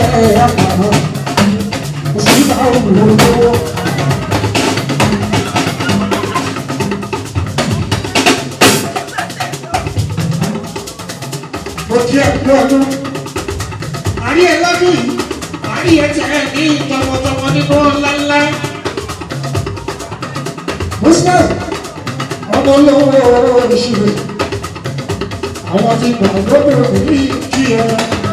àpàrà òṣìṣẹ́ àwọn olówó. Mo kí ẹ kú ọdún. Àrí ẹ lọ́dún yìí, àrí ẹ tẹ̀ ní tọmọtọmọ nínú ńláńlá. Muslim ọmọ olówó ìṣirò. Àwọn ti gbà lóbìnrin ní kí ẹ.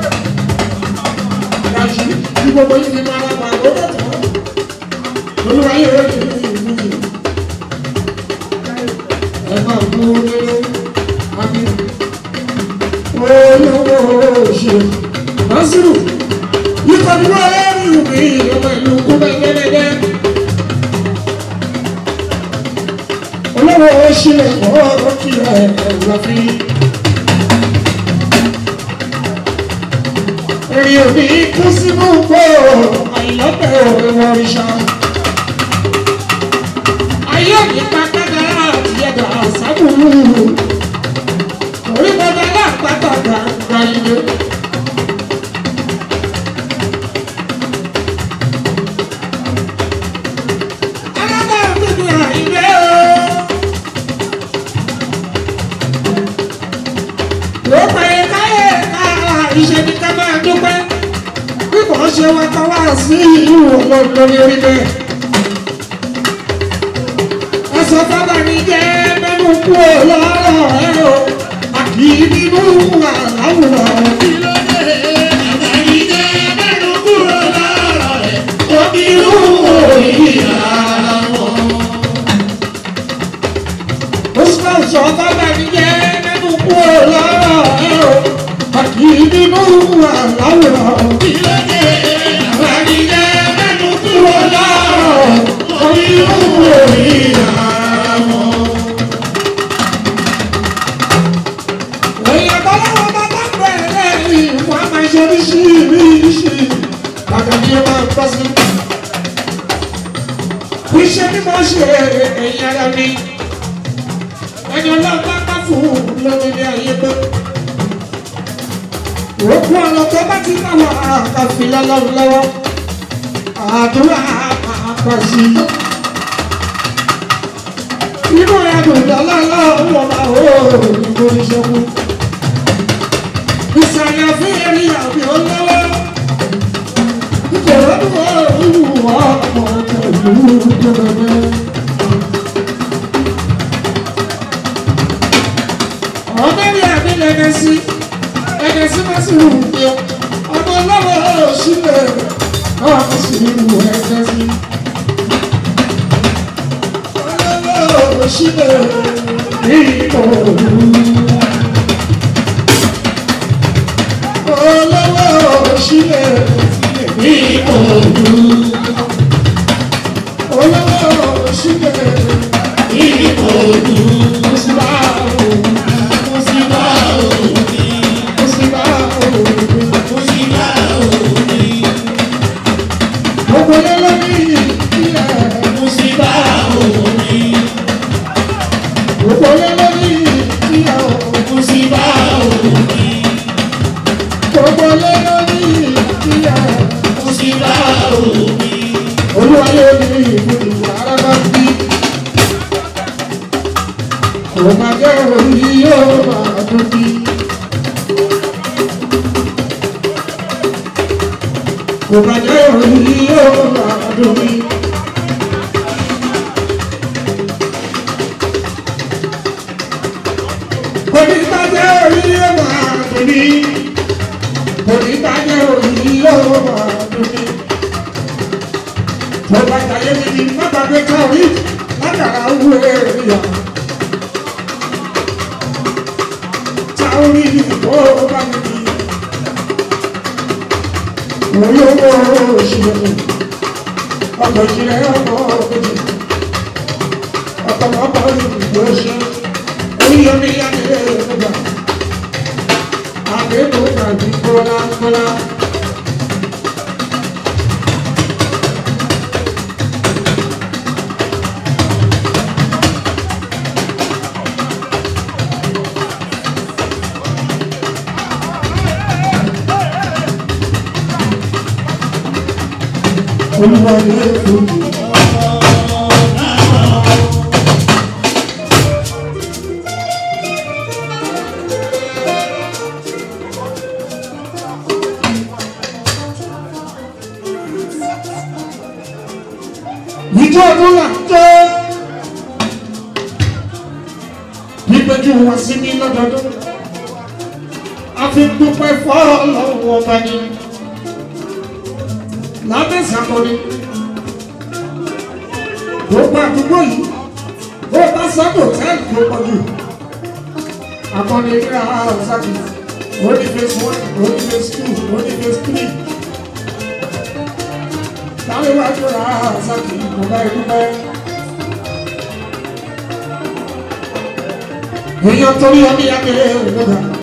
Ìdájí ní gbogbo yìí ti máa gbà lóbìnrin tó. Olúwayé rẹ̀ ti ní ìlú yìí. Ẹ máa gbó nínú àmì. Olówó ìṣirò. Nasiru, yíkọ̀ ní wọ́n rí ìwé ọmọ ìlú kúbẹ̀ gẹ́gẹ́. Olówó ìṣirò ọ̀rọ̀ kí ẹ̀ lọ́fí. Èrè òbí kú sínú gbọ́ àìlọ́pẹ̀ òwò ìṣá. Ayé òní pàtàkì àti ẹ̀dà sábùrù. Orí bọ́dá lápáta gbàgbà ilé. Iṣẹ́ ní ká máa dúpẹ́ bí kò ṣe wá kọ́ wá sí ìlú olórí orí bẹ́ẹ̀. Ẹ̀sọ́ bábà ní jẹ́ mẹ́nu kú lọ́rọ̀ ẹ̀ o, àkì nínú àláwùrọ̀. Kí ló dé? Bàbá ní jẹ́ mẹ́nu kú lọ́rọ̀ ẹ̀, ó bí irú ìyá wọn. Ó sọ bábà ní jẹ́ mẹ́nu kú lọ́rọ̀ ẹ̀ o. Àkì nínú àláwùrọ̀. Kí ló dé? Bàbá ní jẹ́ mẹ́nu kúrò lọ́rọ̀ onírúurú ìyá wọn. Èèyàn bọ́láwọ́ bá bá bẹ̀rẹ̀ ìwọ̀n máa ṣe oríṣiríṣi pàtàkì ó máa ń bọ́ sí. Iṣẹ́ tí mo ṣe èyí ara mi, ẹni ọlọ́pàá bá fún lórí ilé ayé pé. Òkú ọ̀nà tó bá ti bá wà àkàfi lọ́lọ́run lọ́wọ́, àdúrà àpàṣì. Inú ẹ̀dùn ìdálọ́lọ́ wọ̀ máa hó ìbò ìṣẹ́kù. Ìsàlẹ̀ fún eré àbí olówó. Ìjọba tó wù ọmọ pẹ̀lú jọ̀dọ̀dọ̀. Ọ̀bẹ̀rẹ̀ àbí lẹ́gẹ̀sí. Ẹ̀jẹ̀ sí máa sì rù mí o, ọmọ ọlọ́wọ́ sílẹ̀ náà sì rù ẹ̀jẹ̀ sí. Ọlọ́wọ́ sílẹ̀ ní òru. Ọlọ́wọ́ sílẹ̀ ní òru. Ọlọ́wọ́ sílẹ̀ ní òru. olúwa yẹ fún mi. Ìjọ ọdún là ń jẹ́ gbígbẹ́jú wọn sí ní lọ́dọọdún. A fi dúpẹ́ fọ́rọ̀ lọ́wọ́ ọba ní lábẹ́ ìsàkọ́ni. Gbogbo àdúgbò yìí, bó bá sọ́dọ̀ tẹ́lẹ̀ tó pọ̀ jù. Akọni ìdíra ọ̀sáàkì, ó ní phase 1, ó ní phase 2, ó ní phase 3. Láwọn iwájú ra ọ̀sáàkì, kò bá ìdúpẹ́. Èèyàn torí ọdún yá kéré òwúrọ̀.